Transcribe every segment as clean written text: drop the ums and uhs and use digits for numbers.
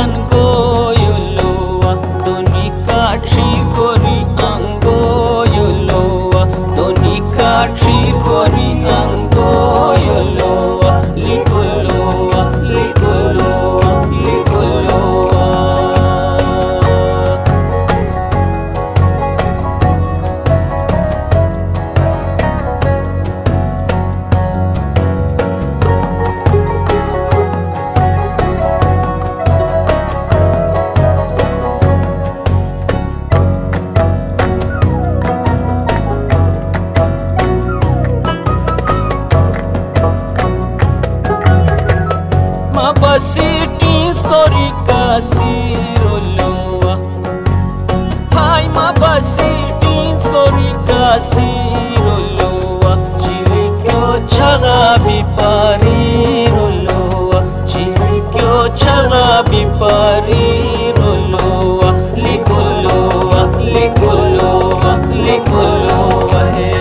angoyoloa tonika chikori angoyoloa tonika chikori angoyoloa likoloa likoloa likoloa Mabasitins korika siroloa Hai mabasitins korika siroloa Chilikyo chaga bipariroloa Chilikyo chaga bipariroloa Likoloa, likoloa, likoloa hey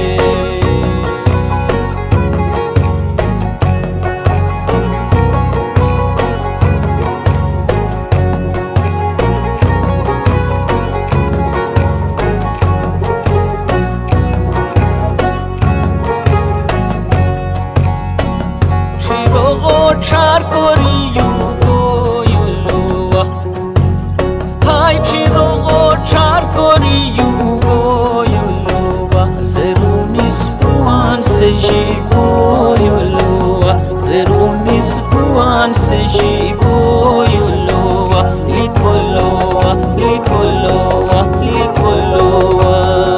char kori yugoyoloa Hai chirogo char kori yugoyoloa Zerunis tuan se jigoyoloa Zerunis tuan se jigoyoloa Likoloa, likoloa, likoloa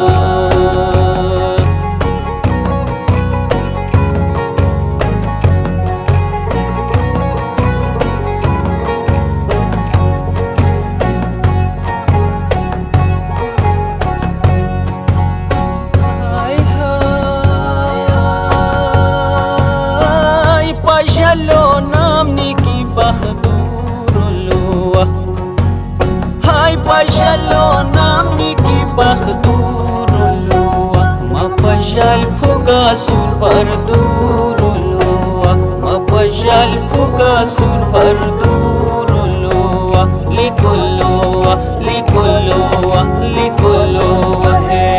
Pajalo namni ki bakhduroloa Hai pajalo namni ki bakhduroloa Ma pajal phuga sur parduroloa Ma pajal phuga sur parduroloa Likoloa, likoloa, likoloa hey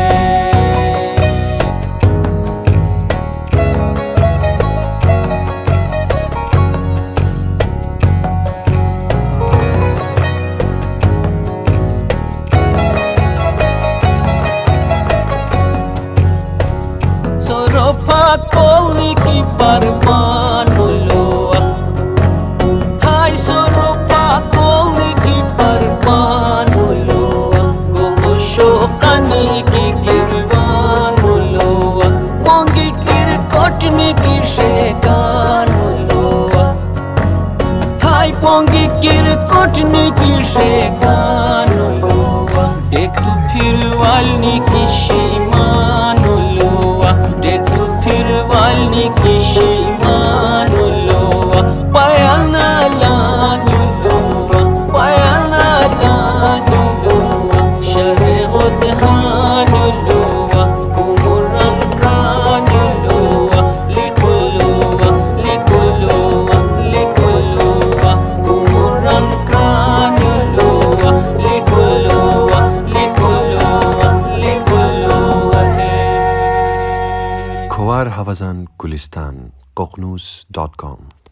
Soropa kolni ki parvanoloa Hai soropa kolni ki parvanoloa Gogo shokani ki kirvanoloa Pongi kir kotni ki shekanoloa Hai pongi kir kotni ki shekanoloa Dektu phirvalni ki shimanoloa Dektu phirvalni ki shimanoloa Payalna lanyoloa Payalna lanyoloa Sharegot hanyoloa Kumuran pranyoloa Likoloa, likoloa, likoloa Kumuran pranyoloa Likoloa, likoloa, likoloa hey Khowar Havazan Gulistan Qoqnus.com